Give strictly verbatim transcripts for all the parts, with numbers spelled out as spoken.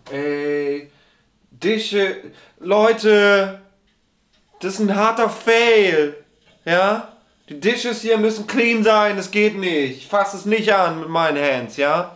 Ey, Dische, Leute, das ist ein harter Fail, ja? Die Dishes hier müssen clean sein, das geht nicht. Ich fasse es nicht an mit meinen Hands, ja?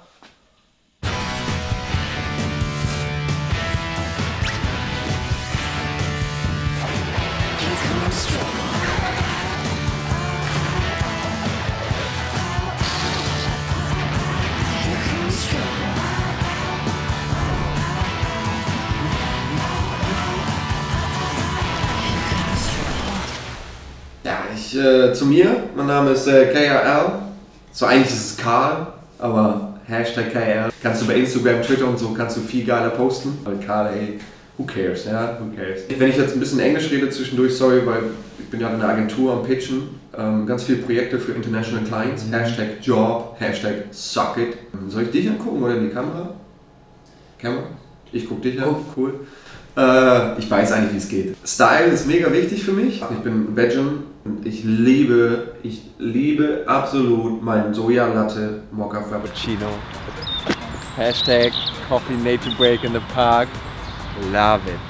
Ja, ich, äh, zu mir, mein Name ist äh, K R L, so eigentlich ist es Karl, aber Hashtag K R L. Kannst du bei Instagram, Twitter und so, kannst du viel geiler posten, weil Karl, ey, who cares, ja, who cares. Wenn ich jetzt ein bisschen Englisch rede zwischendurch, sorry, weil ich bin gerade in der Agentur am Pitchen, ähm, ganz viele Projekte für International Clients, mhm. Hashtag Job, Hashtag Suck It. Soll ich dich angucken oder in die Kamera? Kamera? Ich guck dich an, cool. Äh, ich weiß eigentlich, wie es geht. Style ist mega wichtig für mich. Ich bin Vegan und ich liebe, ich liebe absolut meinen Soja-Latte Mocha Frappuccino. Hashtag Coffee Nature Break in the Park. Love it.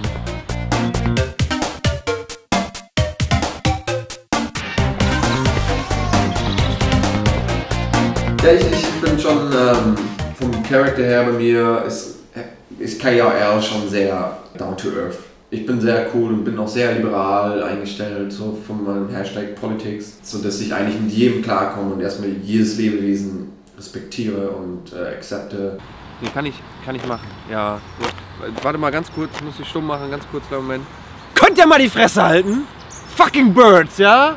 Ja, ich, ich bin schon ähm, vom Charakter her bei mir ist, ist K R L schon sehr down to earth. Ich bin sehr cool und bin auch sehr liberal eingestellt, so von meinem Hashtag Politics, sodass ich eigentlich mit jedem klarkomme und erstmal jedes Lebewesen respektiere und äh, akzepte. Nee, kann ich, kann ich machen, ja. Warte mal ganz kurz, ich muss dich stumm machen, ganz kurz, kleinen Moment. Könnt ihr mal die Fresse halten? Fucking Birds, ja?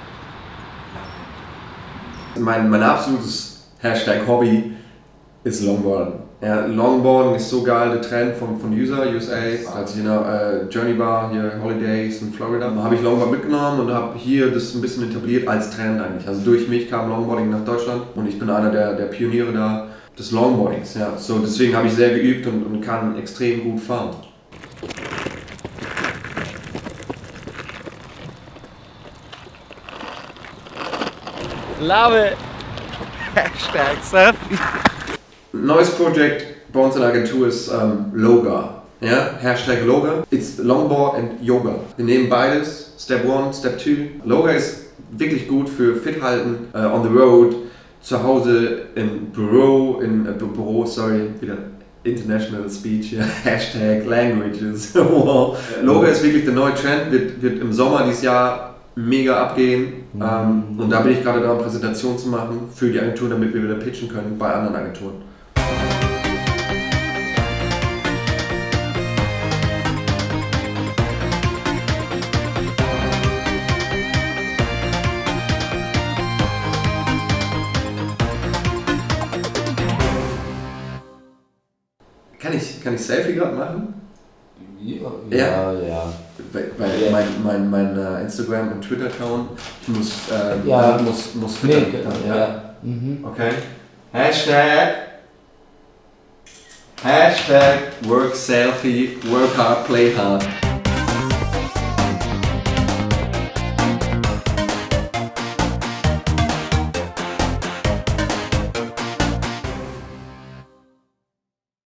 Mein, mein absolutes Hashtag Hobby ist Longboarden. Ja, Longboarding ist so geil, der Trend von, von User, U S A, als ich in der äh, Journey war, hier Holidays in Florida, habe ich Longboard mitgenommen und habe hier das ein bisschen etabliert als Trend eigentlich. Also durch mich kam Longboarding nach Deutschland und ich bin einer der, der Pioniere da des Longboardings. Ja. So, deswegen habe ich sehr geübt und, und kann extrem gut fahren. Love it! Hashtag Surfy. Neues Projekt bei uns in der Agentur ist ähm, Loga. Ja? Hashtag Loga. It's Longboard and Yoga. Wir nehmen beides. Step one, Step two. Loga ist wirklich gut für fit halten, uh, on the road, zu Hause, im Büro, in äh, Büro, sorry, wieder international speech, ja. Hashtag Languages. Wow. Loga ist wirklich der neue Trend, wird, wird im Sommer dieses Jahr mega abgehen. Mhm. Ähm, und da bin ich gerade dran, Präsentation zu machen für die Agentur, damit wir wieder pitchen können bei anderen Agenturen. Kann ich, kann ich Selfie gerade machen? Ja, ja. ja. ja. Weil, weil ja. mein, mein, mein uh, Instagram- und Twitter-Account, ich muss, äh, ja. muss, muss nee, ja. ja. Mhm. Okay. Hashtag, Hashtag Work Selfie, Work Hard, Play Hard.